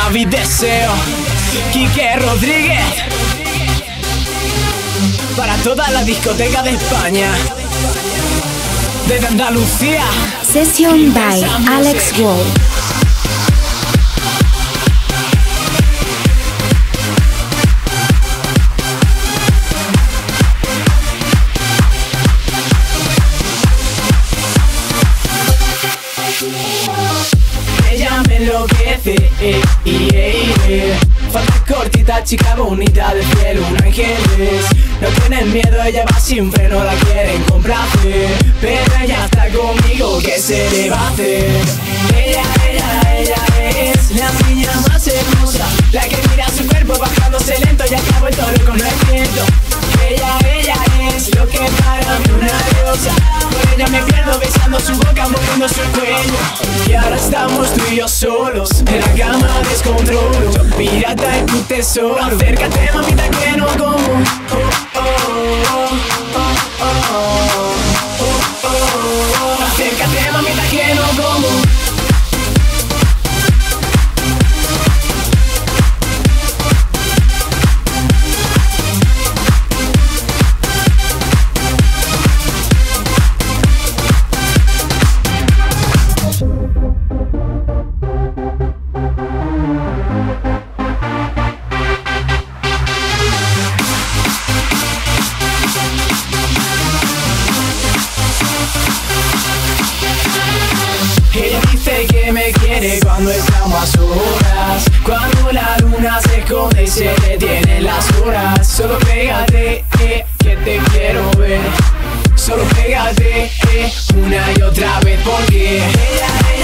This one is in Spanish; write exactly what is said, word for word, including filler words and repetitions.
David Deseo, Quique Rodríguez, para toda la discoteca de España, desde Andalucía. Session by Alex Wall. Ella me enloquece, eh, eh, eh, eh. Falda cortita, chica bonita del cielo, un ángeles. No tienen miedo, ella va sin freno, la quieren complacer. Pero ella está conmigo, ¿qué se le va a hacer? Ella, ella, ella es la niña más hermosa, la que mira su cuerpo bajándose lento y acaba el toro con el viento. Ella, ella es lo que para mí una diosa. Por ella me pierdo besando su boca, moviendo su cuello. Y ahora estamos tú y yo solos, en la cama descontrolo. Yo pirata en tu tesoro. Acércate, mamita, que no como. Oh, oh, oh, oh, oh, oh, oh, oh. Acércate, mamita, que no como. Ella dice que me quiere cuando estamos a solas, cuando la luna se esconde y se detienen las horas. Solo pégate, eh, que te quiero ver. Solo pégate, eh, una y otra vez porque ella, ella